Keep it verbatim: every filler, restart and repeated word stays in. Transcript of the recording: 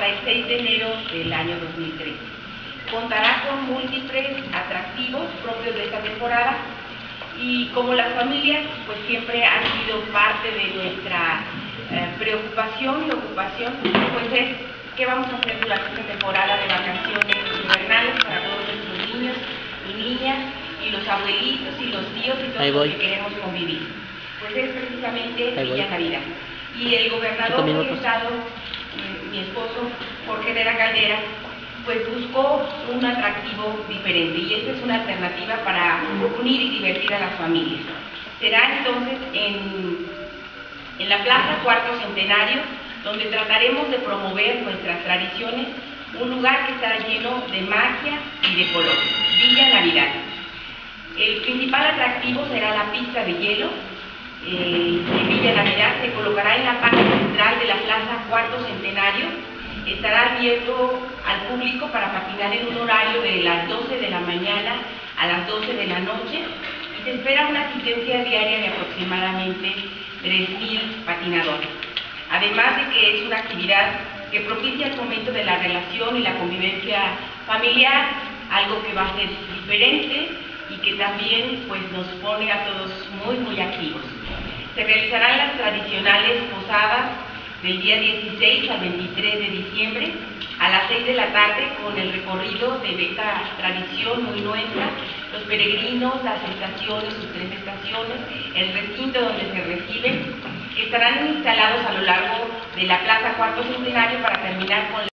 hasta el seis de enero del año dos mil trece. Contará con múltiples atractivos propios de esta temporada y como las familias pues siempre han sido parte de nuestra eh, preocupación y ocupación, pues es qué vamos a hacer durante esta temporada de vacaciones invernales para todos nuestros niños y niñas y los abuelitos y los tíos y todos los que queremos convivir. Pues es precisamente Villa Navidad. Y el gobernador del estado, mi esposo, Jorge Herrera Caldera, pues buscó un atractivo diferente y esta es una alternativa para unir y divertir a las familias. Será entonces en, en la Plaza Cuarto Centenario, donde trataremos de promover nuestras tradiciones, un lugar que estará lleno de magia y de color, Villa Navidad. El principal atractivo será la pista de hielo eh, de Villa Navidad, se colocará en la parte central de la Plaza Cuarto Centenario. Estará abierto al público para patinar en un horario de las doce de la mañana a las doce de la noche y se espera una asistencia diaria de aproximadamente tres mil patinadores. Además de que es una actividad que propicia el fomento de la relación y la convivencia familiar, algo que va a ser diferente y que también pues, nos pone a todos muy, muy activos. Se realizarán las tradicionales posadas del día dieciséis al veintitrés de diciembre a las seis de la tarde con el recorrido de esta tradición muy nuestra, los peregrinos, las estaciones, sus tres estaciones, el recinto donde se reciben, que estarán instalados a lo largo de la Plaza Cuarto Centenario para terminar con la